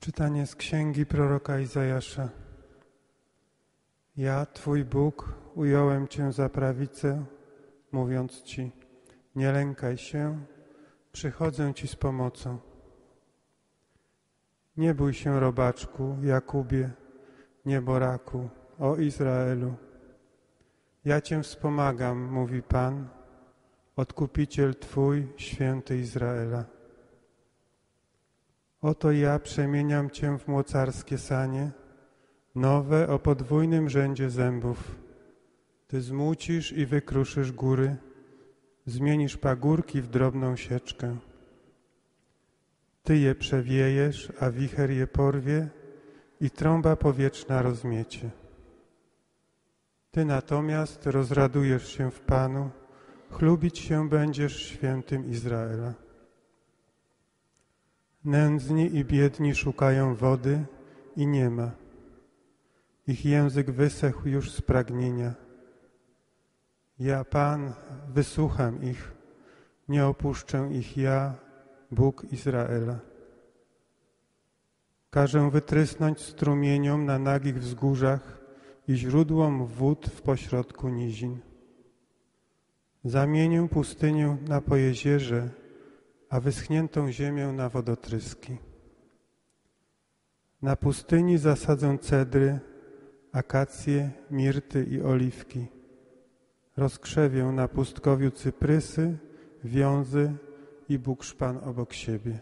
Czytanie z księgi proroka Izajasza. Ja, Twój Bóg, ująłem Cię za prawicę, mówiąc Ci, nie lękaj się, przychodzę Ci z pomocą. Nie bój się, robaczku, Jakubie, nieboraku, o Izraelu. Ja Cię wspomagam, mówi Pan, Odkupiciel Twój, święty Izraela. Oto ja przemieniam Cię w mocarskie sanie, nowe o podwójnym rzędzie zębów. Ty zmucisz i wykruszysz góry, zmienisz pagórki w drobną sieczkę. Ty je przewiejesz, a wicher je porwie i trąba powietrzna rozmiecie. Ty natomiast rozradujesz się w Panu, chlubić się będziesz świętym Izraela. Nędzni i biedni szukają wody i nie ma. Ich język wysechł już z pragnienia. Ja, Pan, wysłucham ich, nie opuszczę ich ja, Bóg Izraela. Każę wytrysnąć strumieniom na nagich wzgórzach i źródłom wód w pośrodku nizin. Zamienię pustynię na pojezierze, a wyschniętą ziemię na wodotryski. Na pustyni zasadzę cedry, akacje, mirty i oliwki. Rozkrzewię na pustkowiu cyprysy, wiązy i bukszpan obok siebie.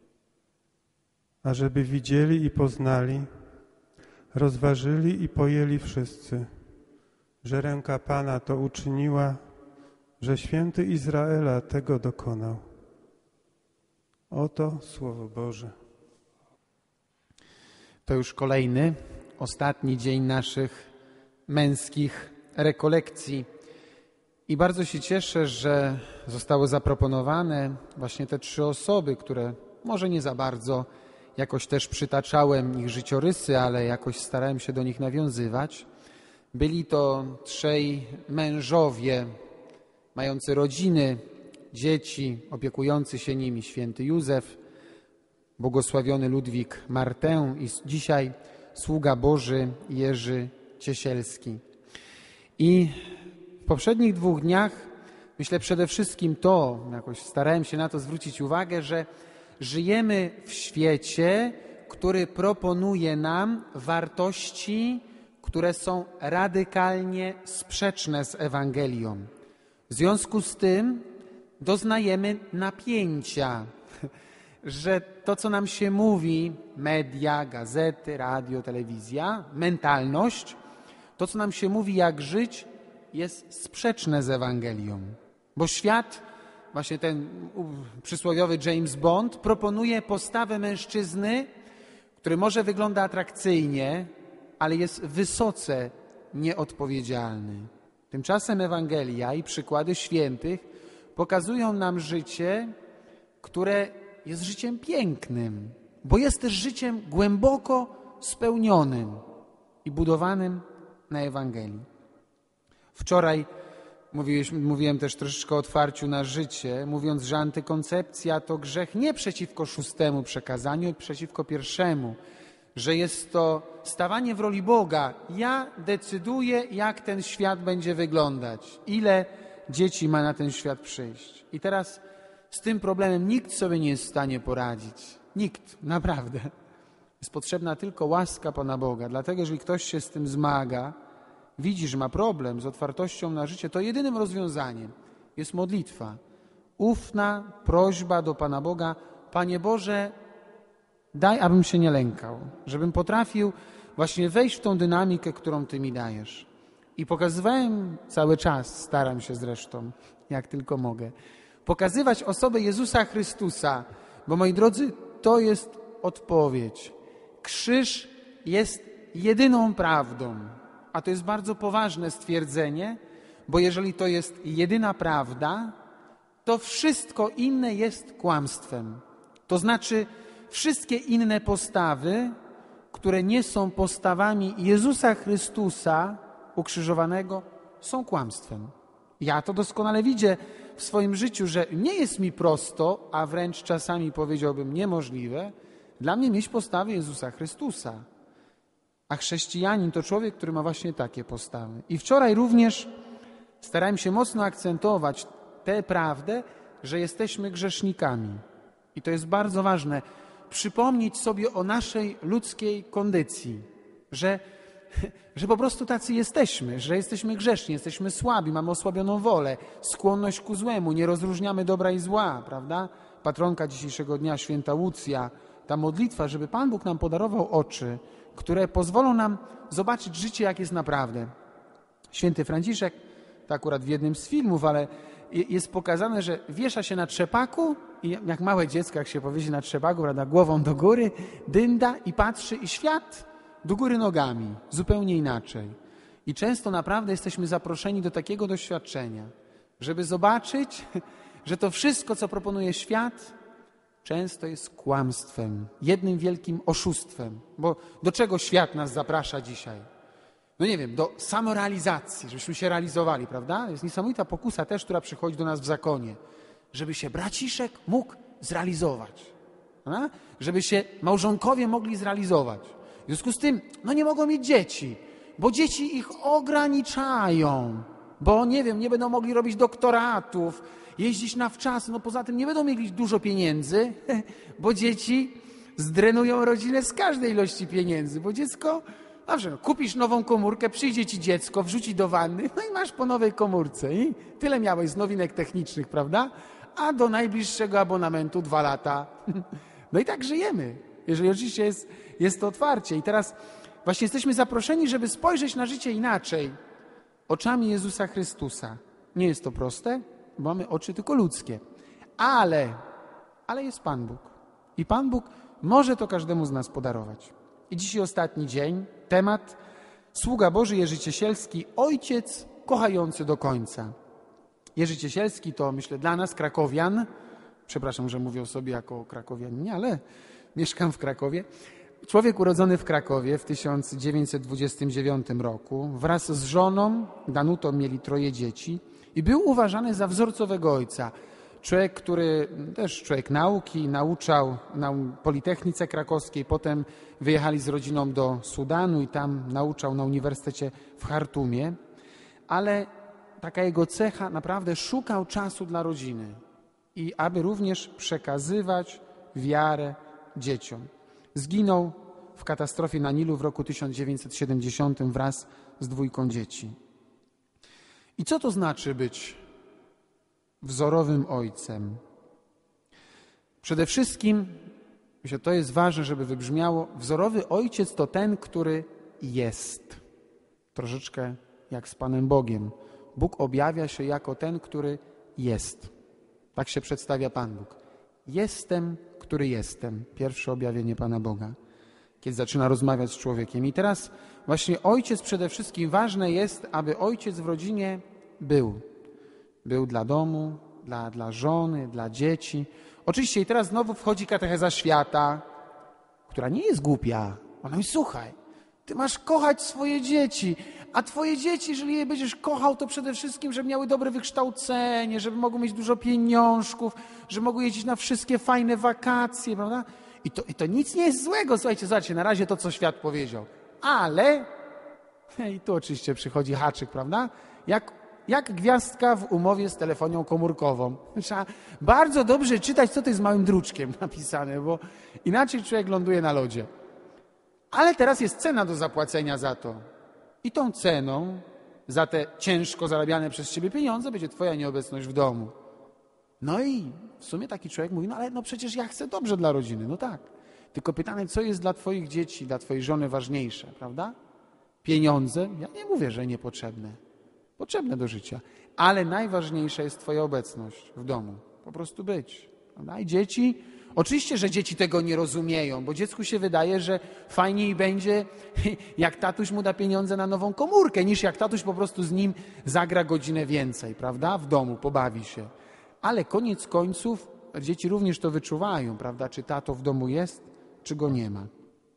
Ażeby widzieli i poznali, rozważyli i pojęli wszyscy, że ręka Pana to uczyniła, że święty Izraela tego dokonał. Oto Słowo Boże. To już kolejny, ostatni dzień naszych męskich rekolekcji. I bardzo się cieszę, że zostały zaproponowane właśnie te 3 osoby, które może nie za bardzo jakoś też przytaczałem ich życiorysy, ale jakoś starałem się do nich nawiązywać. Byli to 3 mężowie mający rodziny, dzieci, opiekujący się nimi, święty Józef, błogosławiony Ludwik Martę i dzisiaj sługa Boży Jerzy Ciesielski. I w poprzednich 2 dniach myślę przede wszystkim to, jakoś starałem się na to zwrócić uwagę, że żyjemy w świecie, który proponuje nam wartości, które są radykalnie sprzeczne z Ewangelią. W związku z tym doznajemy napięcia, że to, co nam się mówi, media, gazety, radio, telewizja, mentalność, to, co nam się mówi, jak żyć, jest sprzeczne z Ewangelią. Bo świat, właśnie ten przysłowiowy James Bond, proponuje postawę mężczyzny, który może wygląda atrakcyjnie, ale jest wysoce nieodpowiedzialny. Tymczasem Ewangelia i przykłady świętych pokazują nam życie, które jest życiem pięknym, bo jest też życiem głęboko spełnionym i budowanym na Ewangelii. Wczoraj mówiłem też troszeczkę o otwarciu na życie, mówiąc, że antykoncepcja to grzech nie przeciwko 6. przekazaniu i przeciwko 1., że jest to stawanie w roli Boga. Ja decyduję, jak ten świat będzie wyglądać, ile dzieci ma na ten świat przyjść. I teraz z tym problemem nikt sobie nie jest w stanie poradzić. Nikt, naprawdę. Jest potrzebna tylko łaska Pana Boga. Dlatego, jeżeli ktoś się z tym zmaga, widzi, że ma problem z otwartością na życie, to jedynym rozwiązaniem jest modlitwa. Ufna prośba do Pana Boga: Panie Boże, daj, abym się nie lękał, żebym potrafił właśnie wejść w tą dynamikę, którą Ty mi dajesz. I pokazywałem cały czas, staram się zresztą, jak tylko mogę, pokazywać osobę Jezusa Chrystusa, bo moi drodzy, to jest odpowiedź. Krzyż jest jedyną prawdą, a to jest bardzo poważne stwierdzenie, bo jeżeli to jest jedyna prawda, to wszystko inne jest kłamstwem. To znaczy wszystkie inne postawy, które nie są postawami Jezusa Chrystusa ukrzyżowanego, są kłamstwem. Ja to doskonale widzę w swoim życiu, że nie jest mi prosto, a wręcz czasami powiedziałbym niemożliwe, Dla mnie mieć postawy Jezusa Chrystusa. A chrześcijanin to człowiek, który ma właśnie takie postawy. I wczoraj również starałem się mocno akcentować tę prawdę, że jesteśmy grzesznikami. I to jest bardzo ważne. Przypomnieć sobie o naszej ludzkiej kondycji, że po prostu tacy jesteśmy, że jesteśmy grzeszni, jesteśmy słabi, mamy osłabioną wolę, skłonność ku złemu, nie rozróżniamy dobra i zła, prawda? Patronka dzisiejszego dnia, święta Łucja, ta modlitwa, żeby Pan Bóg nam podarował oczy, które pozwolą nam zobaczyć życie, jak jest naprawdę. Święty Franciszek, to akurat w jednym z filmów, ale jest pokazane, że wiesza się na trzepaku i jak małe dziecko, jak się powiesi na trzepaku, prawda, głową do góry, dynda i patrzy i świat do góry nogami, zupełnie inaczej. I często naprawdę jesteśmy zaproszeni do takiego doświadczenia, żeby zobaczyć, że to wszystko, co proponuje świat, często jest kłamstwem, jednym wielkim oszustwem. Bo do czego świat nas zaprasza dzisiaj? No nie wiem, do samorealizacji, żebyśmy się realizowali, prawda? Jest niesamowita pokusa też, która przychodzi do nas w zakonie, żeby się braciszek mógł zrealizować, prawda? Żeby się małżonkowie mogli zrealizować. W związku z tym, no nie mogą mieć dzieci, bo dzieci ich ograniczają, bo nie wiem, nie będą mogli robić doktoratów, jeździć na wczasy, no poza tym nie będą mieli dużo pieniędzy, bo dzieci zdrenują rodzinę z każdej ilości pieniędzy, bo dziecko, dobrze, no, kupisz nową komórkę, przyjdzie ci dziecko, wrzuci do wanny, no i masz po nowej komórce i tyle miałeś z nowinek technicznych, prawda? A do najbliższego abonamentu 2 lata. No i tak żyjemy, jeżeli oczywiście jest to otwarcie. I teraz właśnie jesteśmy zaproszeni, żeby spojrzeć na życie inaczej, oczami Jezusa Chrystusa. Nie jest to proste, bo mamy oczy tylko ludzkie. Ale jest Pan Bóg. I Pan Bóg może to każdemu z nas podarować. I dzisiaj ostatni dzień, temat Sługa Boży Jerzy Ciesielski, ojciec kochający do końca. Jerzy Ciesielski to, myślę, dla nas, krakowian, przepraszam, że mówię o sobie jako krakowianinie, ale mieszkam w Krakowie. Człowiek urodzony w Krakowie w 1929 roku. Wraz z żoną Danutą mieli 3 dzieci i był uważany za wzorcowego ojca. Człowiek, który też człowiek nauki, nauczał na Politechnice Krakowskiej, potem wyjechali z rodziną do Sudanu i tam nauczał na Uniwersytecie w Chartumie, ale taka jego cecha, naprawdę szukał czasu dla rodziny i aby również przekazywać wiarę dzieciom. Zginął w katastrofie na Nilu w roku 1970 wraz z 2 dzieci. I co to znaczy być wzorowym ojcem? Przede wszystkim, myślę, to jest ważne, żeby wybrzmiało, wzorowy ojciec to ten, który jest. Troszeczkę jak z Panem Bogiem. Bóg objawia się jako ten, który jest. Tak się przedstawia Pan Bóg. Jestem, który jestem. Pierwsze objawienie Pana Boga, kiedy zaczyna rozmawiać z człowiekiem. I teraz właśnie ojciec przede wszystkim ważne jest, aby ojciec w rodzinie był. Był dla domu, dla żony, dla dzieci. Oczywiście i teraz znowu wchodzi katecheza świata, która nie jest głupia. Ona mówi, słuchaj, ty masz kochać swoje dzieci, a twoje dzieci, jeżeli je będziesz kochał, to przede wszystkim, żeby miały dobre wykształcenie, żeby mogły mieć dużo pieniążków, żeby mogły jeździć na wszystkie fajne wakacje, prawda? I to nic nie jest złego. Słuchajcie, zobaczcie, na razie to, co świat powiedział. Ale, i tu oczywiście przychodzi haczyk, prawda? Jak gwiazdka w umowie z telefonią komórkową. Trzeba bardzo dobrze czytać, co to jest małym druczkiem napisane, bo inaczej człowiek ląduje na lodzie. Ale teraz jest cena do zapłacenia za to. I tą ceną za te ciężko zarabiane przez ciebie pieniądze będzie twoja nieobecność w domu. No i w sumie taki człowiek mówi, no ale no przecież ja chcę dobrze dla rodziny. No tak. Tylko pytanie, co jest dla twoich dzieci, dla twojej żony ważniejsze, prawda? Pieniądze? Ja nie mówię, że niepotrzebne. Potrzebne do życia. Ale najważniejsza jest twoja obecność w domu. Po prostu być. Prawda? I dzieci, oczywiście, że dzieci tego nie rozumieją, bo dziecku się wydaje, że fajniej będzie, jak tatuś mu da pieniądze na nową komórkę, niż jak tatuś po prostu z nim zagra godzinę więcej, prawda? W domu, pobawi się. Ale koniec końców dzieci również to wyczuwają, prawda? Czy tato w domu jest, czy go nie ma.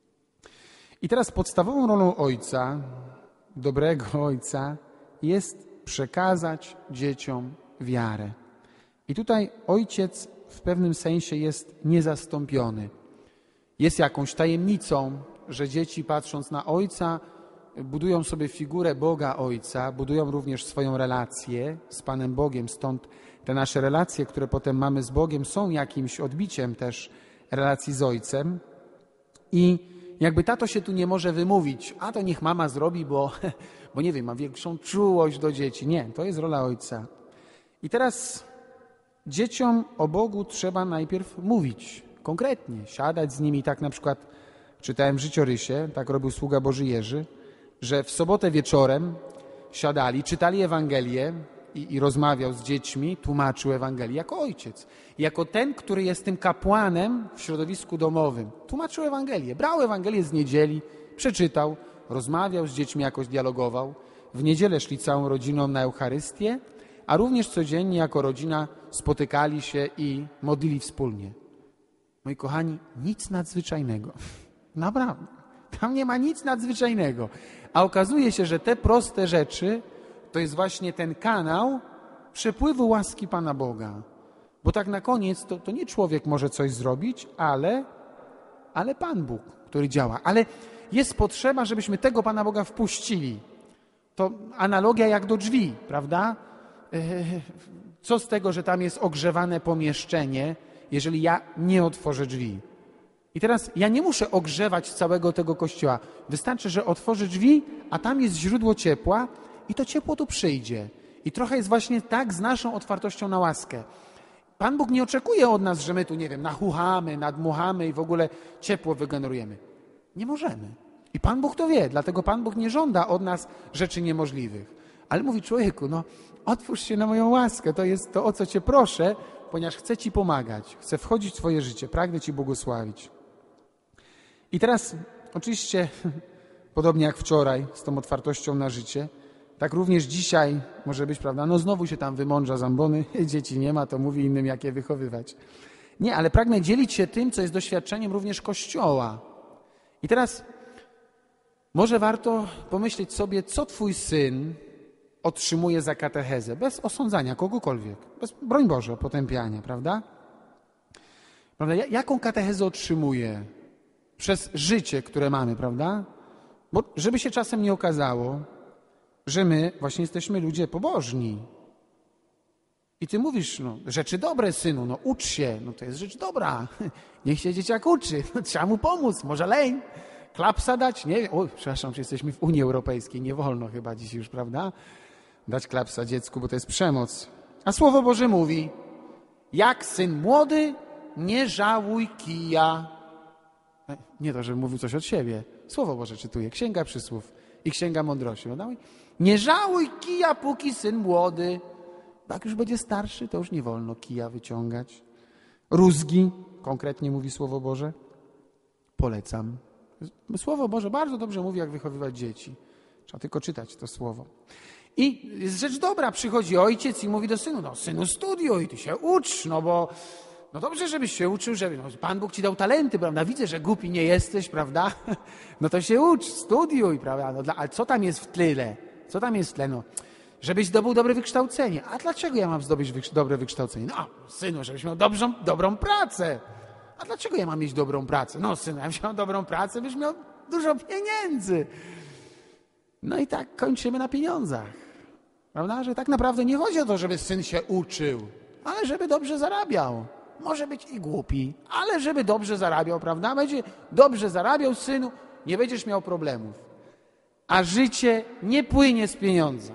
I teraz podstawową rolą ojca, dobrego ojca, jest przekazać dzieciom wiarę. I tutaj ojciec w pewnym sensie jest niezastąpiony. jest jakąś tajemnicą, że dzieci patrząc na Ojca budują sobie figurę Boga Ojca, budują również swoją relację z Panem Bogiem, stąd te nasze relacje, które potem mamy z Bogiem, są jakimś odbiciem też relacji z Ojcem. I jakby tato się tu nie może wymówić, a to niech mama zrobi, bo nie wiem, ma większą czułość do dzieci. Nie, to jest rola Ojca. I teraz dzieciom o Bogu trzeba najpierw mówić, konkretnie, siadać z nimi. Tak na przykład czytałem w życiorysie, tak robił sługa Boży Jerzy, że w sobotę wieczorem siadali, czytali Ewangelię i rozmawiał z dziećmi, tłumaczył Ewangelię jako ojciec. Jako ten, który jest tym kapłanem w środowisku domowym. Tłumaczył Ewangelię, brał Ewangelię z niedzieli, przeczytał, rozmawiał z dziećmi, jakoś dialogował. W niedzielę szli całą rodziną na Eucharystię, a również codziennie jako rodzina spotykali się i modlili wspólnie. Moi kochani, nic nadzwyczajnego. Naprawdę. Tam nie ma nic nadzwyczajnego. A okazuje się, że te proste rzeczy to jest właśnie ten kanał przepływu łaski Pana Boga. Bo tak na koniec to nie człowiek może coś zrobić, ale Pan Bóg, który działa. Ale jest potrzeba, żebyśmy tego Pana Boga wpuścili. To analogia jak do drzwi, prawda? Co z tego, że tam jest ogrzewane pomieszczenie, jeżeli ja nie otworzę drzwi? I teraz ja nie muszę ogrzewać całego tego kościoła. Wystarczy, że otworzę drzwi, a tam jest źródło ciepła i to ciepło tu przyjdzie. I trochę jest właśnie tak z naszą otwartością na łaskę. Pan Bóg nie oczekuje od nas, że my tu, nie wiem, nachuchamy, nadmuchamy i w ogóle ciepło wygenerujemy. Nie możemy. I Pan Bóg to wie, dlatego Pan Bóg nie żąda od nas rzeczy niemożliwych. Ale mówi: człowieku, otwórz się na moją łaskę, to jest to, o co Cię proszę, ponieważ chcę Ci pomagać, chcę wchodzić w Twoje życie, pragnę Ci błogosławić. I teraz oczywiście, podobnie jak wczoraj z tą otwartością na życie, tak również dzisiaj może być, prawda, znowu się tam wymądrza z ambony, dzieci nie ma, to mówi innym, jak je wychowywać. Nie, ale pragnę dzielić się tym, co jest doświadczeniem również Kościoła. I teraz może warto pomyśleć sobie, co twój syn otrzymuje za katechezę, bez osądzania kogokolwiek, bez, broń Boże, potępiania, prawda? Jaką katechezę otrzymuje przez życie, które mamy, prawda? Bo żeby się czasem nie okazało, że my właśnie jesteśmy ludzie pobożni. I ty mówisz, rzeczy dobre, synu, ucz się, to jest rzecz dobra. Niech się dzieciak uczy, trzeba mu pomóc, może leń, klapsa dać, nie wiem. Oj, przepraszam, czy jesteśmy w Unii Europejskiej, nie wolno chyba dziś już, prawda? Dać klapsa dziecku, bo to jest przemoc. A Słowo Boże mówi: jak syn młody, nie żałuj kija. Nie to, że mówił coś od siebie. Słowo Boże czytuję, Księga Przysłów i Księga Mądrości. Nie żałuj kija, póki syn młody. Jak już będzie starszy, to już nie wolno kija wyciągać. Rózgi, konkretnie mówi Słowo Boże, polecam. Słowo Boże bardzo dobrze mówi, jak wychowywać dzieci. Trzeba tylko czytać to Słowo. I jest rzecz dobra, przychodzi ojciec i mówi do synu: synu, studiuj, ty się ucz, bo dobrze, żebyś się uczył, żeby Pan Bóg ci dał talenty, prawda? Widzę, że głupi nie jesteś, prawda? To się ucz, studiuj, prawda? Ale co tam jest w tle? Co tam jest w tle? Żebyś zdobył dobre wykształcenie. A dlaczego ja mam zdobyć dobre wykształcenie? Synu, żebyś miał dobrą pracę. A dlaczego ja mam mieć dobrą pracę? Synu, ja miał dobrą pracę, byś miał dużo pieniędzy. I tak kończymy na pieniądzach. Prawda? Że tak naprawdę nie chodzi o to, żeby syn się uczył, ale żeby dobrze zarabiał. Może być i głupi, ale żeby dobrze zarabiał, prawda? Będzie dobrze zarabiał, synu, nie będziesz miał problemów. A życie nie płynie z pieniądza.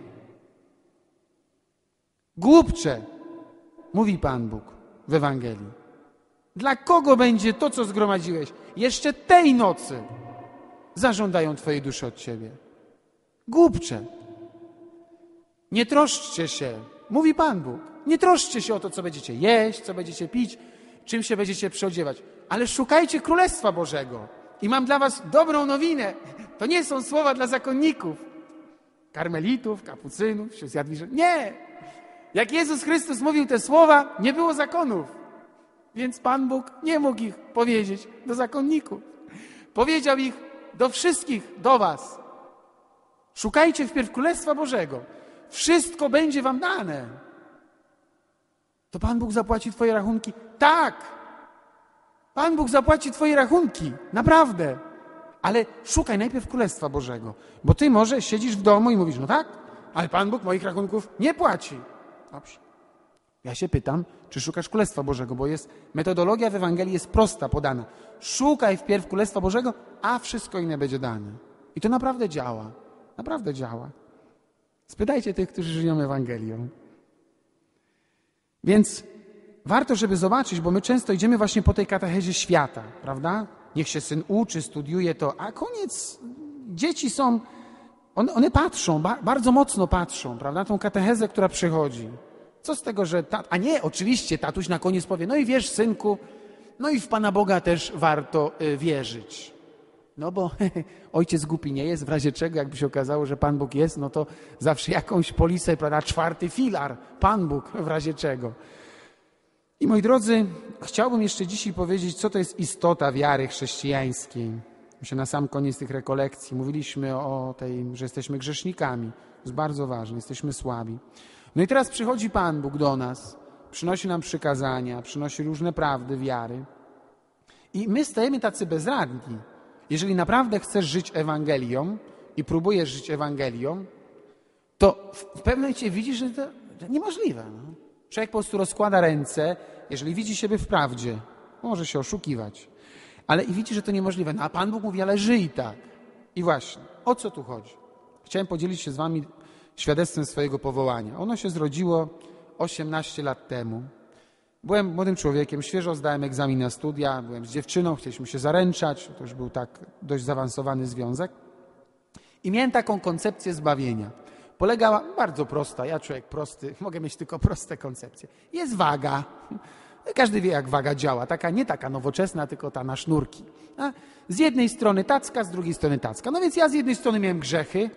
Głupcze, mówi Pan Bóg w Ewangelii. Dla kogo będzie to, co zgromadziłeś? Jeszcze tej nocy zażądają twojej duszy od ciebie. Głupcze. Nie troszczcie się, mówi Pan Bóg. Nie troszczcie się o to, co będziecie jeść, co będziecie pić, czym się będziecie przyodziewać. Ale szukajcie Królestwa Bożego. I mam dla was dobrą nowinę. To nie są słowa dla zakonników, karmelitów, kapucynów, sióstr Jadwiży. Nie! Jak Jezus Chrystus mówił te słowa, nie było zakonów. Więc Pan Bóg nie mógł ich powiedzieć do zakonników. Powiedział ich do wszystkich, do was. Szukajcie wpierw Królestwa Bożego. Wszystko będzie wam dane. To Pan Bóg zapłaci twoje rachunki? Tak! Pan Bóg zapłaci twoje rachunki, naprawdę. Ale szukaj najpierw Królestwa Bożego, bo ty może siedzisz w domu i mówisz, no tak, ale Pan Bóg moich rachunków nie płaci. Dobrze. Ja się pytam, czy szukasz Królestwa Bożego, bo metodologia w Ewangelii jest prosta, podana. Szukaj wpierw Królestwa Bożego, a wszystko inne będzie dane. I to naprawdę działa. Naprawdę działa. Spytajcie tych, którzy żyją Ewangelią. Więc warto, żeby zobaczyć, bo my często idziemy właśnie po tej katechezie świata, prawda? Niech się syn uczy, studiuje to, a koniec, dzieci są, one patrzą, bardzo mocno patrzą, prawda? Tą katechezę, która przychodzi. Co z tego, że a nie, oczywiście tatuś na koniec powie, no i wiesz, synku, no i w Pana Boga też warto wierzyć. No bo ojciec głupi nie jest, w razie czego, jakby się okazało, że Pan Bóg jest, no to zawsze jakąś polisę, prawda, 4. filar, Pan Bóg, w razie czego. I moi drodzy, chciałbym jeszcze dzisiaj powiedzieć, co to jest istota wiary chrześcijańskiej. Myślę, na sam koniec tych rekolekcji mówiliśmy o tej, że jesteśmy grzesznikami. To jest bardzo ważne, jesteśmy słabi. No i teraz przychodzi Pan Bóg do nas, przynosi nam przykazania, przynosi różne prawdy wiary. I my stajemy tacy bezradni. Jeżeli naprawdę chcesz żyć Ewangelią i próbujesz żyć Ewangelią, to w pewnym momencie widzisz, że to niemożliwe. No. Człowiek po prostu rozkłada ręce, jeżeli widzi siebie w prawdzie, może się oszukiwać, ale i widzi, że to niemożliwe. No a Pan Bóg mówi, ale żyj tak. I właśnie, o co tu chodzi? Chciałem podzielić się z wami świadectwem swojego powołania. Ono się zrodziło 18 lat temu. Byłem młodym człowiekiem, świeżo zdałem egzamin na studia, byłem z dziewczyną, chcieliśmy się zaręczać, to już był tak dość zaawansowany związek. I miałem taką koncepcję zbawienia. Polegała, bardzo prosta, ja człowiek prosty, mogę mieć tylko proste koncepcje. Jest waga. Każdy wie, jak waga działa. Nie taka nowoczesna, tylko ta na sznurki. Z jednej strony tacka, z drugiej strony tacka. No więc ja z jednej strony miałem grzechy,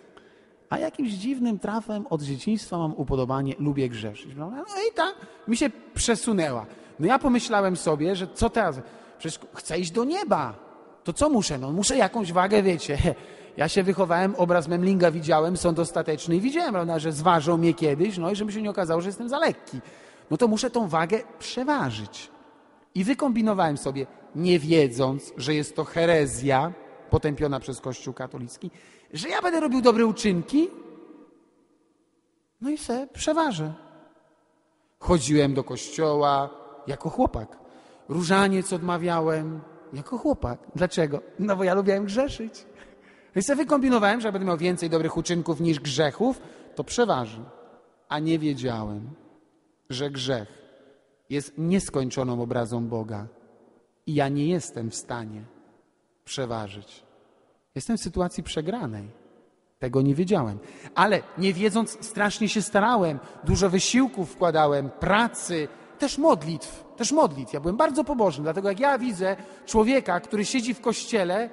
a jakimś dziwnym trafem od dzieciństwa mam upodobanie, lubię grzeszyć. No i ta mi się przesunęła. No ja pomyślałem sobie, że co teraz? Przecież chcę iść do nieba. To co muszę? No muszę jakąś wagę, wiecie. Ja się wychowałem, obraz Memlinga widziałem, sąd ostateczny i widziałem, prawda, że zważą mnie kiedyś, no i żeby się nie okazało, że jestem za lekki. No to muszę tą wagę przeważyć. I wykombinowałem sobie, nie wiedząc, że jest to herezja potępiona przez Kościół katolicki, że ja będę robił dobre uczynki, no i se przeważę. Chodziłem do kościoła jako chłopak. Różaniec odmawiałem jako chłopak. Dlaczego? No bo ja lubiłem grzeszyć. Więc sobie wykombinowałem, że jak będę miał więcej dobrych uczynków niż grzechów, to przeważy. A nie wiedziałem, że grzech jest nieskończoną obrazą Boga i ja nie jestem w stanie przeważyć. Jestem w sytuacji przegranej. Tego nie wiedziałem. Ale nie wiedząc, strasznie się starałem. Dużo wysiłków wkładałem, pracy, też modlitw. Ja byłem bardzo pobożny, dlatego jak ja widzę człowieka, który siedzi w kościele,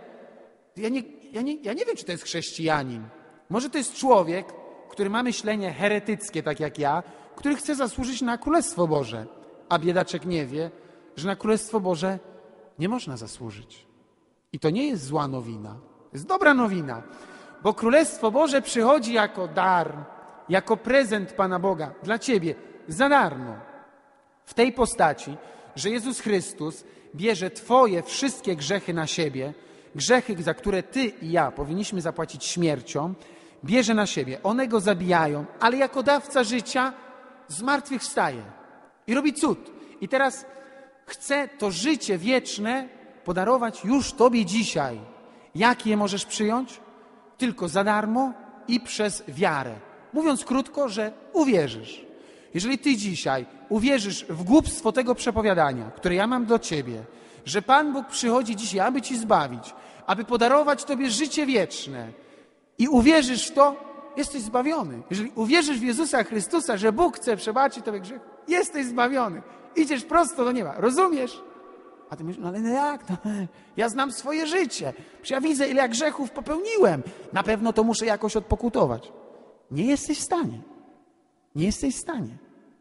ja nie wiem, czy to jest chrześcijanin. Może to jest człowiek, który ma myślenie heretyckie, tak jak ja, który chce zasłużyć na Królestwo Boże. A biedaczek nie wie, że na Królestwo Boże nie można zasłużyć. I to nie jest zła nowina. To jest dobra nowina, bo Królestwo Boże przychodzi jako dar, jako prezent Pana Boga dla ciebie, za darmo. W tej postaci, że Jezus Chrystus bierze twoje wszystkie grzechy na siebie, grzechy, za które ty i ja powinniśmy zapłacić śmiercią, bierze na siebie. One go zabijają, ale jako dawca życia zmartwychwstaje i robi cud. I teraz chce to życie wieczne podarować już tobie dzisiaj. Jak je możesz przyjąć? Tylko za darmo i przez wiarę. Mówiąc krótko, że uwierzysz. Jeżeli ty dzisiaj uwierzysz w głupstwo tego przepowiadania, które ja mam do ciebie, że Pan Bóg przychodzi dzisiaj, aby ci zbawić, aby podarować tobie życie wieczne i uwierzysz w to, jesteś zbawiony. Jeżeli uwierzysz w Jezusa Chrystusa, że Bóg chce przebaczyć tobie grzech, jesteś zbawiony. Idziesz prosto do nieba. Rozumiesz? A ty myślisz, no ale jak? No, ja znam swoje życie. Przecież ja widzę, ile ja grzechów popełniłem. Na pewno to muszę jakoś odpokutować. Nie jesteś w stanie. Nie jesteś w stanie.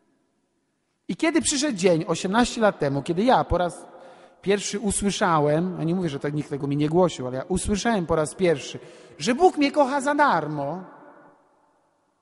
I kiedy przyszedł dzień, 18 lat temu, kiedy ja po raz pierwszy usłyszałem, ja nie mówię, że tak nikt tego mi nie głosił, ale ja usłyszałem po raz pierwszy, że Bóg mnie kocha za darmo,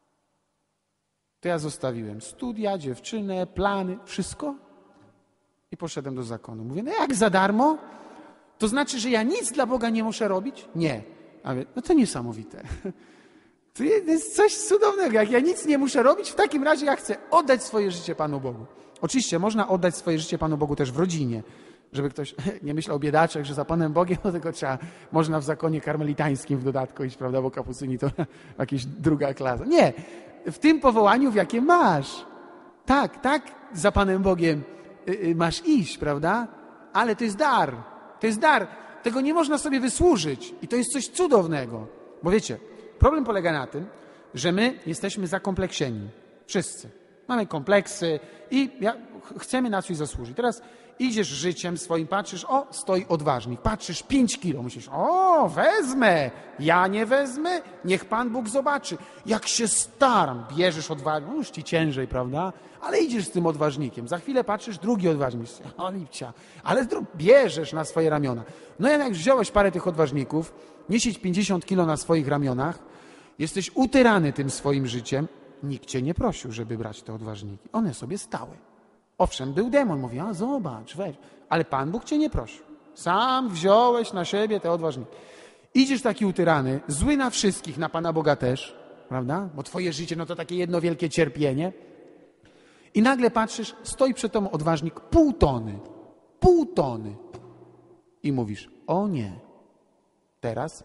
to ja zostawiłem studia, dziewczynę, plany, wszystko I poszedłem do zakonu. Mówię, no jak za darmo? To znaczy, że ja nic dla Boga nie muszę robić? Nie. A mówię, no to niesamowite. To jest coś cudownego. Jak ja nic nie muszę robić, w takim razie ja chcę oddać swoje życie Panu Bogu. Oczywiście można oddać swoje życie Panu Bogu też w rodzinie. Żeby ktoś nie myślał o biedaczach, że za Panem Bogiem, no tylko można w zakonie karmelitańskim w dodatku iść, prawda, bo kapucyni to jakaś druga klasa. Nie. W tym powołaniu, w jakie masz. Tak, za Panem Bogiem masz iść, prawda? Ale to jest dar. To jest dar. Tego nie można sobie wysłużyć. I to jest coś cudownego. Bo wiecie, problem polega na tym, że my jesteśmy zakompleksieni. Wszyscy. Mamy kompleksy i chcemy na coś zasłużyć. Teraz idziesz życiem swoim, patrzysz, o, stoi odważnik. Patrzysz, 5 kilo. Myślisz, o, wezmę. Ja nie wezmę. Niech Pan Bóg zobaczy. Jak się staram. Bierzesz odważnik. No już ci ciężej, prawda? Ale idziesz z tym odważnikiem. Za chwilę patrzysz, drugi odważnik. O, lipcia. Ale bierzesz na swoje ramiona. No jak wziąłeś parę tych odważników, niesiesz 50 kilo na swoich ramionach, jesteś utyrany tym swoim życiem, nikt cię nie prosił, żeby brać te odważniki. One sobie stały. Owszem, był demon, mówi, a zobacz, weź. Ale Pan Bóg cię nie prosił. Sam wziąłeś na siebie te odważniki. Idziesz taki utyrany, zły na wszystkich, na Pana Boga też, prawda? Bo twoje życie, no to takie jedno wielkie cierpienie. I nagle patrzysz, stoi przed tobą odważnik, pół tony. I mówisz, o nie, teraz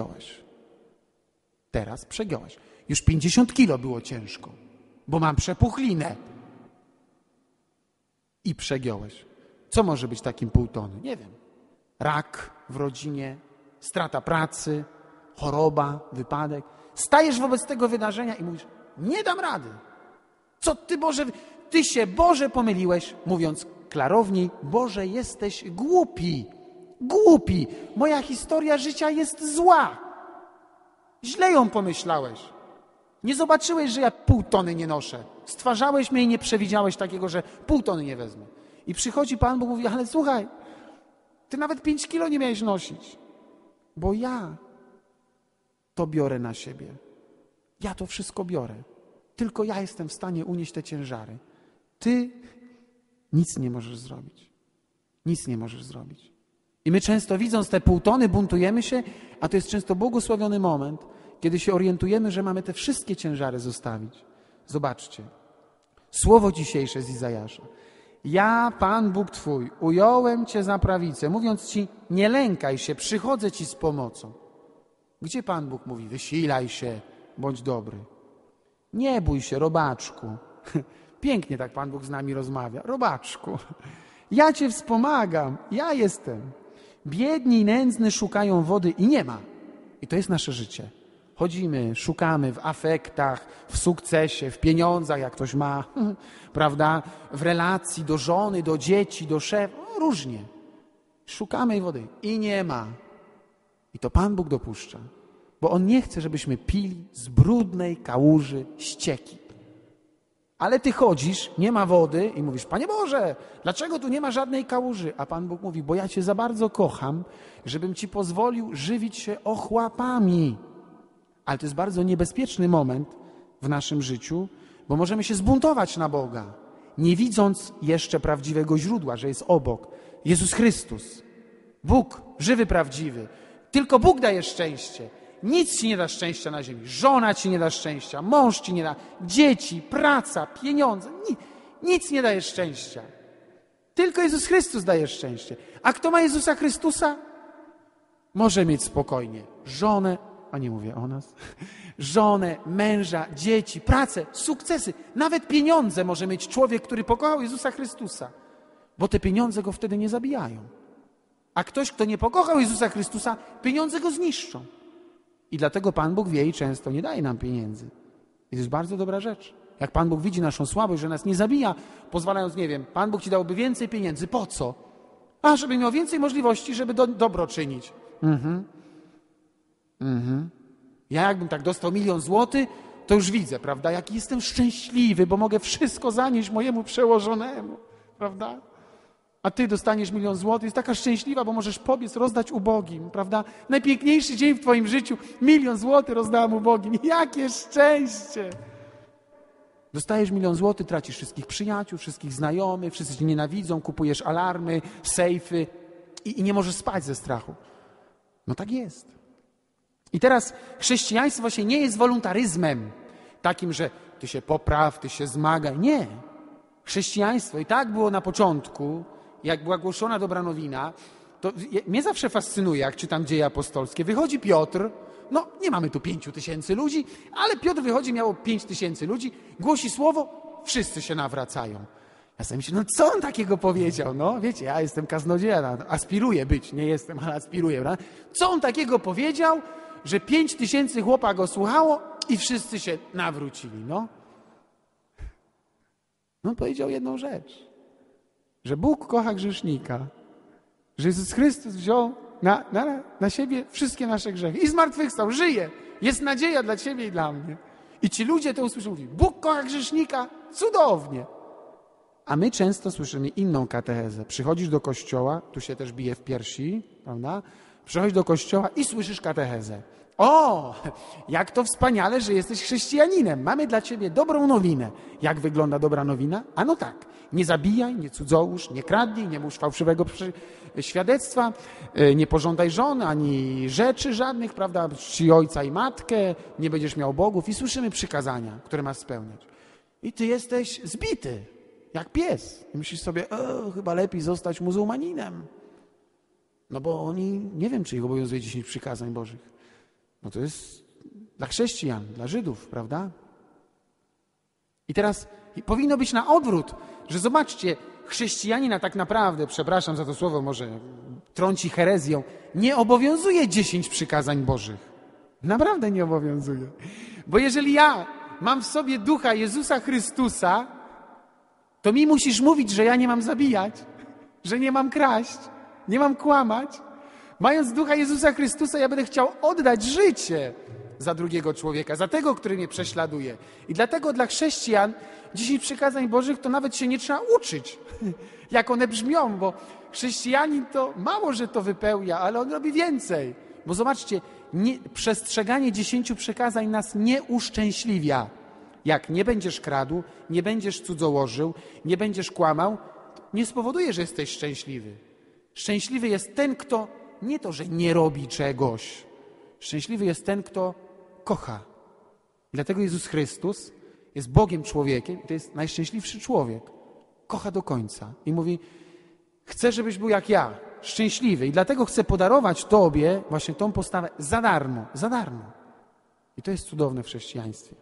przegiąłeś. Już 50 kilo było ciężko, bo mam przepuchlinę. I przegiąłeś. Co może być takim pół tony? Nie wiem. Rak w rodzinie, strata pracy, choroba, wypadek. Stajesz wobec tego wydarzenia i mówisz, nie dam rady. Co ty, Boże, ty się, Boże, pomyliłeś, mówiąc klarowniej, Boże, jesteś głupi. Głupi. Moja historia życia jest zła. Źle ją pomyślałeś. Nie zobaczyłeś, że ja pół tony nie noszę. Stwarzałeś mnie i nie przewidziałeś takiego, że pół tony nie wezmę. I przychodzi Pan Bóg i mówi, ale słuchaj, ty nawet 5 kilo nie miałeś nosić, bo ja to biorę na siebie. Ja to wszystko biorę. Tylko ja jestem w stanie unieść te ciężary. Ty nic nie możesz zrobić. Nic nie możesz zrobić. I my często widząc te pół tony buntujemy się, a to jest często błogosławiony moment, kiedy się orientujemy, że mamy te wszystkie ciężary zostawić. Zobaczcie. Słowo dzisiejsze z Izajasza. Ja, Pan Bóg Twój, ująłem Cię za prawicę, mówiąc Ci, nie lękaj się, przychodzę Ci z pomocą. Gdzie Pan Bóg mówi, wysilaj się, bądź dobry. Nie bój się, robaczku. Pięknie tak Pan Bóg z nami rozmawia. Robaczku, ja Cię wspomagam, ja jestem. Biedni i nędzni szukają wody i nie ma. I to jest nasze życie. Chodzimy, szukamy w afektach, w sukcesie, w pieniądzach, jak ktoś ma, prawda? W relacji do żony, do dzieci, do szefa, różnie. Szukamy wody i nie ma. I to Pan Bóg dopuszcza, bo On nie chce, żebyśmy pili z brudnej kałuży ścieki. Ale ty chodzisz, nie ma wody i mówisz, Panie Boże, dlaczego tu nie ma żadnej kałuży? A Pan Bóg mówi, bo ja Cię za bardzo kocham, żebym Ci pozwolił żywić się ochłapami. Ale to jest bardzo niebezpieczny moment w naszym życiu, bo możemy się zbuntować na Boga, nie widząc jeszcze prawdziwego źródła, że jest obok. Jezus Chrystus, Bóg, żywy, prawdziwy. Tylko Bóg daje szczęście. Nic ci nie da szczęścia na ziemi. Żona ci nie da szczęścia, mąż ci nie da, dzieci, praca, pieniądze. Nic nie daje szczęścia. Tylko Jezus Chrystus daje szczęście. A kto ma Jezusa Chrystusa, może mieć spokojnie żonę, a nie mówię o nas, żonę, męża, dzieci, pracę, sukcesy, nawet pieniądze może mieć człowiek, który pokochał Jezusa Chrystusa, bo te pieniądze go wtedy nie zabijają. A ktoś, kto nie pokochał Jezusa Chrystusa, pieniądze go zniszczą. I dlatego Pan Bóg wie i często nie daje nam pieniędzy. I to jest bardzo dobra rzecz. Jak Pan Bóg widzi naszą słabość, że nas nie zabija, pozwalając, nie wiem, Pan Bóg ci dałby więcej pieniędzy. Po co? A, żeby miał więcej możliwości, żeby dobro czynić. Ja jakbym tak dostał 1 000 000 złotych, to już widzę, prawda, jaki jestem szczęśliwy, bo mogę wszystko zanieść mojemu przełożonemu, prawda? A ty dostaniesz 1 000 000 złotych, jest taka szczęśliwa, bo możesz pobiec, rozdać ubogim, prawda? Najpiękniejszy dzień w twoim życiu, 1 000 000 złotych rozdałam ubogim. Jakie szczęście! Dostajesz 1 000 000 złotych, tracisz wszystkich przyjaciół, wszystkich znajomych, wszyscy cię nienawidzą, kupujesz alarmy, sejfy i nie możesz spać ze strachu. No tak jest. I teraz chrześcijaństwo właśnie nie jest wolontaryzmem takim, że ty się popraw, ty się zmagaj. Nie. Chrześcijaństwo i tak było na początku, jak była głoszona dobra nowina, to mnie zawsze fascynuje, jak czytam Dzieje Apostolskie. Wychodzi Piotr, no nie mamy tu 5 000 ludzi, ale Piotr wychodzi, miało 5 000 ludzi, głosi słowo, wszyscy się nawracają. Ja sobie myślę, no co on takiego powiedział? No wiecie, ja jestem kaznodzieja, aspiruję być, nie jestem, ale aspiruję. Prawda? Co on takiego powiedział, że 5 000 chłopa go słuchało i wszyscy się nawrócili? No powiedział jedną rzecz, że Bóg kocha grzesznika, że Jezus Chrystus wziął na siebie wszystkie nasze grzechy i zmartwychwstał, żyje, jest nadzieja dla ciebie i dla mnie. I ci ludzie to usłyszą, mówią, Bóg kocha grzesznika, cudownie. A my często słyszymy inną katechezę. Przychodzisz do kościoła, tu się też bije w piersi, prawda? Przychodzisz do kościoła i słyszysz katechezę. O, jak to wspaniale, że jesteś chrześcijaninem. Mamy dla ciebie dobrą nowinę. Jak wygląda dobra nowina? A no tak, nie zabijaj, nie cudzołóż, nie kradnij, nie mów fałszywego świadectwa, nie pożądaj żony, ani rzeczy żadnych, prawda? Czci ojca i matkę, nie będziesz miał bogów. I słyszymy przykazania, które masz spełniać. I ty jesteś zbity, jak pies. I myślisz sobie, chyba lepiej zostać muzułmaninem. No bo oni, nie wiem, czy ich obowiązuje 10 przykazań bożych. No to jest dla chrześcijan, dla Żydów, prawda? I teraz powinno być na odwrót, że zobaczcie, chrześcijanina tak naprawdę, przepraszam za to słowo, może trąci herezją, nie obowiązuje 10 przykazań bożych. Naprawdę nie obowiązuje. Bo jeżeli ja mam w sobie ducha Jezusa Chrystusa, to mi musisz mówić, że ja nie mam zabijać, że nie mam kraść, nie mam kłamać. Mając ducha Jezusa Chrystusa, ja będę chciał oddać życie za drugiego człowieka, za tego, który mnie prześladuje. I dlatego dla chrześcijan 10 przykazań bożych to nawet się nie trzeba uczyć, jak one brzmią, bo chrześcijanin to mało, że to wypełnia, ale on robi więcej. Bo zobaczcie, przestrzeganie 10 przykazań nas nie uszczęśliwia. Jak nie będziesz kradł, nie będziesz cudzołożył, nie będziesz kłamał, nie spowoduje, że jesteś szczęśliwy. Szczęśliwy jest ten, kto nie to, że nie robi czegoś. Szczęśliwy jest ten, kto kocha. Dlatego Jezus Chrystus jest Bogiem człowiekiem i to jest najszczęśliwszy człowiek. Kocha do końca i mówi, chcę, żebyś był jak ja, szczęśliwy i dlatego chcę podarować Tobie właśnie tą postawę za darmo, za darmo. I to jest cudowne w chrześcijaństwie.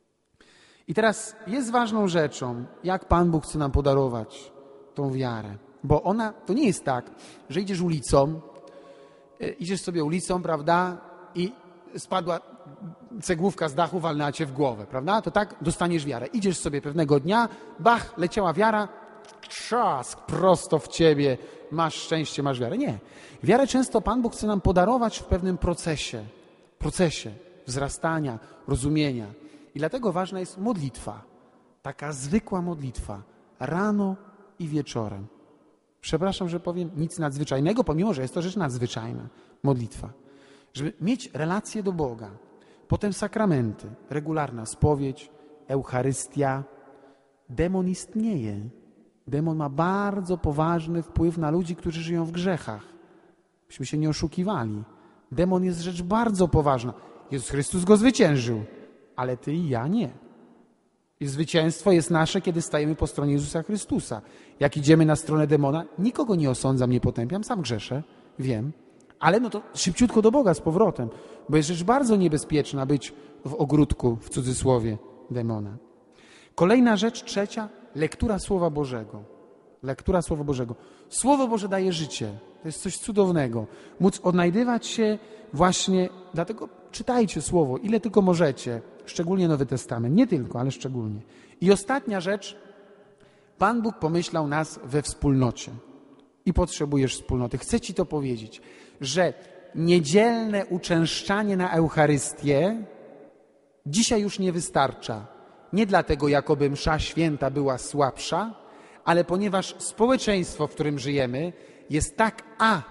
I teraz jest ważną rzeczą, jak Pan Bóg chce nam podarować tą wiarę. Bo ona, to nie jest tak, że idziesz ulicą, idziesz sobie ulicą, prawda, i spadła cegłówka z dachu, walnęła cię w głowę, prawda? To tak dostaniesz wiarę. Idziesz sobie pewnego dnia, bach, leciała wiara, trzask prosto w ciebie, masz szczęście, masz wiarę. Nie. Wiarę często Pan Bóg chce nam podarować w pewnym procesie wzrastania, rozumienia. I dlatego ważna jest modlitwa. Taka zwykła modlitwa. Rano i wieczorem. Przepraszam, że powiem nic nadzwyczajnego, pomimo, że jest to rzecz nadzwyczajna. Modlitwa. Żeby mieć relację do Boga. Potem sakramenty. Regularna spowiedź, Eucharystia. Demon istnieje. Demon ma bardzo poważny wpływ na ludzi, którzy żyją w grzechach. Byśmy się nie oszukiwali. Demon jest rzecz bardzo poważna. Jezus Chrystus go zwyciężył, ale ty i ja nie. I zwycięstwo jest nasze, kiedy stajemy po stronie Jezusa Chrystusa. Jak idziemy na stronę demona, nikogo nie osądzam, nie potępiam, sam grzeszę, wiem. Ale no to szybciutko do Boga z powrotem, bo jest rzecz bardzo niebezpieczna być w ogródku, w cudzysłowie, demona. Kolejna rzecz, trzecia, lektura Słowa Bożego. Lektura Słowa Bożego. Słowo Boże daje życie. To jest coś cudownego. Móc odnajdywać się właśnie, dlatego czytajcie Słowo, ile tylko możecie. Szczególnie Nowy Testament. Nie tylko, ale szczególnie. I ostatnia rzecz. Pan Bóg pomyślał nas we wspólnocie. I potrzebujesz wspólnoty. Chcę ci to powiedzieć, że niedzielne uczęszczanie na Eucharystię dzisiaj już nie wystarcza. Nie dlatego, jakoby msza święta była słabsza, ale ponieważ społeczeństwo, w którym żyjemy, jest tak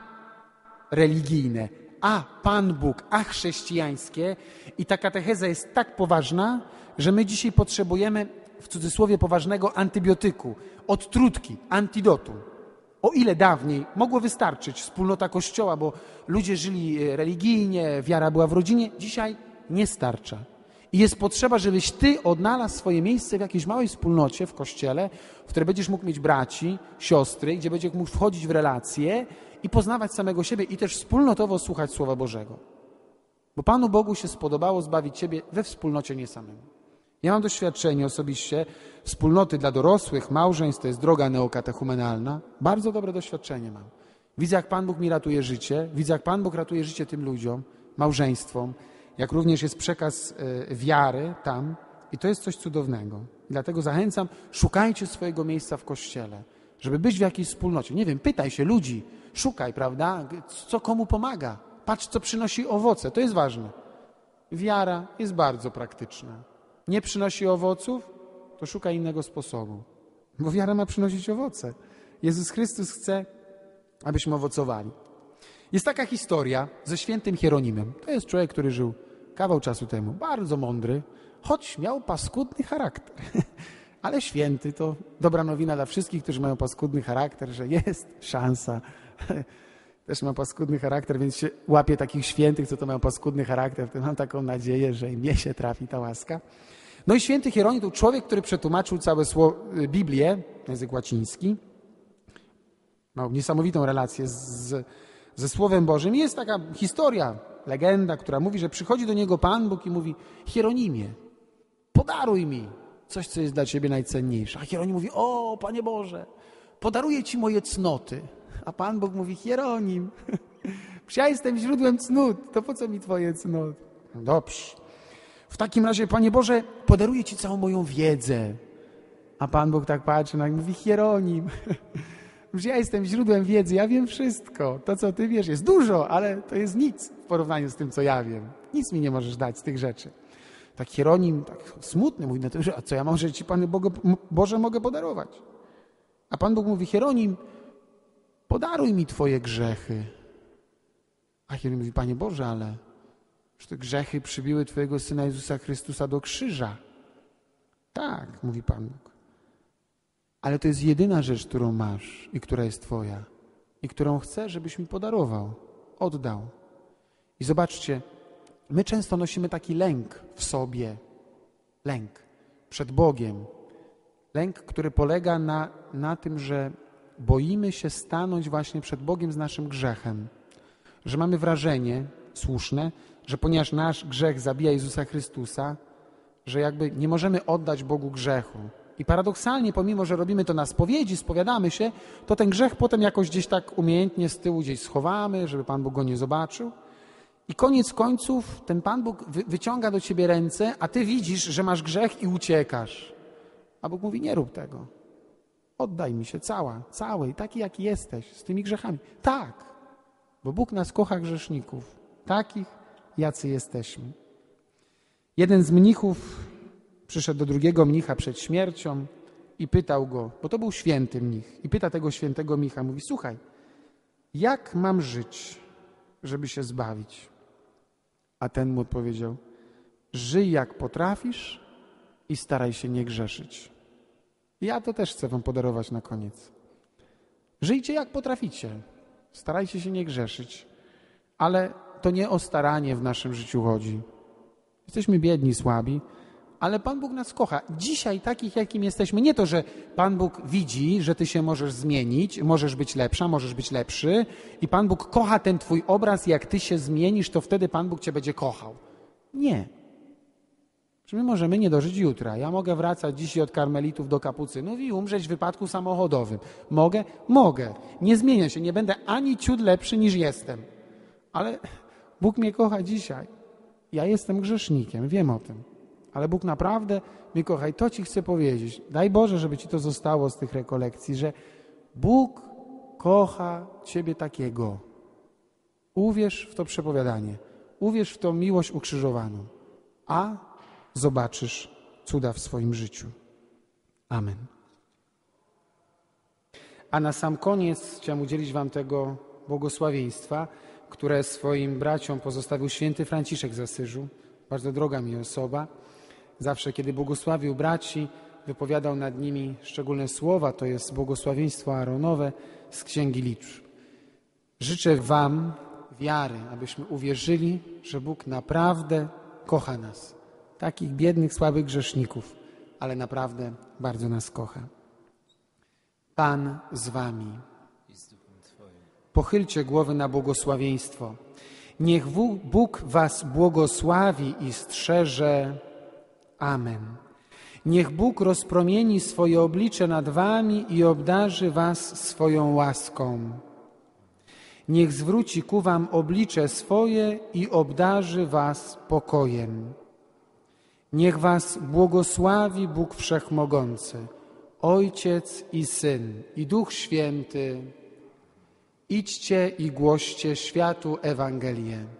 religijne, Pan Bóg, chrześcijańskie i ta katecheza jest tak poważna, że my dzisiaj potrzebujemy w cudzysłowie poważnego antybiotyku, odtrutki, antidotum. O ile dawniej mogło wystarczyć wspólnota Kościoła, bo ludzie żyli religijnie, wiara była w rodzinie, dzisiaj nie starcza. I jest potrzeba, żebyś ty odnalazł swoje miejsce w jakiejś małej wspólnocie w Kościele, w której będziesz mógł mieć braci, siostry, gdzie będziesz mógł wchodzić w relacje i poznawać samego siebie i też wspólnotowo słuchać Słowa Bożego. Bo Panu Bogu się spodobało zbawić ciebie we wspólnocie, nie samemu. Ja mam doświadczenie osobiście wspólnoty dla dorosłych, małżeństw, to jest droga neokatechumenalna. Bardzo dobre doświadczenie mam. Widzę, jak Pan Bóg mi ratuje życie, widzę, jak Pan Bóg ratuje życie tym ludziom, małżeństwom, jak również jest przekaz wiary tam i to jest coś cudownego. I dlatego zachęcam, szukajcie swojego miejsca w Kościele, żeby być w jakiejś wspólnocie. Nie wiem, pytaj się ludzi, szukaj, prawda, co komu pomaga. Patrz, co przynosi owoce, to jest ważne. Wiara jest bardzo praktyczna. Nie przynosi owoców, to szukaj innego sposobu. Bo wiara ma przynosić owoce. Jezus Chrystus chce, abyśmy owocowali. Jest taka historia ze świętym Hieronimem. To jest człowiek, który żył kawał czasu temu. Bardzo mądry, choć miał paskudny charakter. Ale święty to dobra nowina dla wszystkich, którzy mają paskudny charakter, że jest szansa. Też mam paskudny charakter, więc się łapię takich świętych, co to mają paskudny charakter. To mam taką nadzieję, że i mnie się trafi ta łaska. No i święty Hieronim to człowiek, który przetłumaczył całe Biblię, język łaciński. Miał niesamowitą relację ze Słowem Bożym. I jest taka historia, legenda, która mówi, że przychodzi do niego Pan Bóg i mówi: Hieronimie, podaruj mi coś, co jest dla ciebie najcenniejsze. A Hieronim mówi: o, Panie Boże, podaruję ci moje cnoty. A Pan Bóg mówi: Hieronim, ja jestem źródłem cnót, to po co mi twoje cnoty? No dobrze. W takim razie, Panie Boże, podaruję ci całą moją wiedzę. A Pan Bóg tak patrzy i mówi: Hieronim, ja jestem źródłem wiedzy, ja wiem wszystko. To, co ty wiesz, jest dużo, ale to jest nic w porównaniu z tym, co ja wiem. Nic mi nie możesz dać z tych rzeczy. Tak Hieronim, tak smutny, mówi: no to, a co ja może ci, Panie Boże, mogę podarować? A Pan Bóg mówi: Hieronim, podaruj mi twoje grzechy. A Hieronim mówi: Panie Boże, ale że te grzechy przybiły twojego Syna Jezusa Chrystusa do krzyża. Tak, mówi Pan Bóg. Ale to jest jedyna rzecz, którą masz i która jest twoja i którą chcę, żebyś mi podarował, oddał. I zobaczcie, my często nosimy taki lęk w sobie. Lęk przed Bogiem. Lęk, który polega na tym, że boimy się stanąć właśnie przed Bogiem z naszym grzechem. Że mamy wrażenie słuszne, że ponieważ nasz grzech zabija Jezusa Chrystusa, że jakby nie możemy oddać Bogu grzechu. I paradoksalnie, pomimo że robimy to na spowiedzi, spowiadamy się, to ten grzech potem jakoś gdzieś tak umiejętnie z tyłu gdzieś schowamy, żeby Pan Bóg go nie zobaczył. I koniec końców ten Pan Bóg wyciąga do ciebie ręce, a ty widzisz, że masz grzech i uciekasz. A Bóg mówi: nie rób tego. Oddaj mi się całej, taki jaki jesteś, z tymi grzechami. Tak, bo Bóg nas kocha grzeszników, takich, jacy jesteśmy. Jeden z mnichów przyszedł do drugiego mnicha przed śmiercią i pytał go, bo to był święty mnich, i pyta tego świętego mnicha, mówi: słuchaj, jak mam żyć, żeby się zbawić? A ten mu odpowiedział: żyj jak potrafisz i staraj się nie grzeszyć. Ja to też chcę wam podarować na koniec. Żyjcie jak potraficie, starajcie się nie grzeszyć, ale to nie o staranie w naszym życiu chodzi. Jesteśmy biedni, słabi, ale Pan Bóg nas kocha. Dzisiaj takich, jakim jesteśmy, nie to, że Pan Bóg widzi, że ty się możesz zmienić, możesz być lepsza, możesz być lepszy i Pan Bóg kocha ten twój obraz, jak ty się zmienisz, to wtedy Pan Bóg cię będzie kochał. Nie. Że my możemy nie dożyć jutra. Ja mogę wracać dzisiaj od karmelitów do kapucynów i umrzeć w wypadku samochodowym. Mogę? Mogę. Nie zmienię się, nie będę ani ciut lepszy niż jestem. Ale Bóg mnie kocha dzisiaj. Ja jestem grzesznikiem, wiem o tym. Ale Bóg naprawdę mnie kocha i to ci chcę powiedzieć. Daj Boże, żeby ci to zostało z tych rekolekcji, że Bóg kocha ciebie takiego. Uwierz w to przepowiadanie. Uwierz w tą miłość ukrzyżowaną. A zobaczysz cuda w swoim życiu. Amen. A na sam koniec chciałem udzielić wam tego błogosławieństwa, które swoim braciom pozostawił święty Franciszek z Asyżu. Bardzo droga mi osoba. Zawsze, kiedy błogosławił braci, wypowiadał nad nimi szczególne słowa, to jest błogosławieństwo Aaronowe z Księgi Liczb. Życzę wam wiary, abyśmy uwierzyli, że Bóg naprawdę kocha nas, takich biednych, słabych grzeszników, ale naprawdę bardzo nas kocha. Pan z wami. Pochylcie głowy na błogosławieństwo. Niech Bóg was błogosławi i strzeże. Amen. Niech Bóg rozpromieni swoje oblicze nad wami i obdarzy was swoją łaską. Niech zwróci ku wam oblicze swoje i obdarzy was pokojem. Niech was błogosławi Bóg Wszechmogący, Ojciec i Syn, i Duch Święty. Idźcie i głoście światu Ewangelię.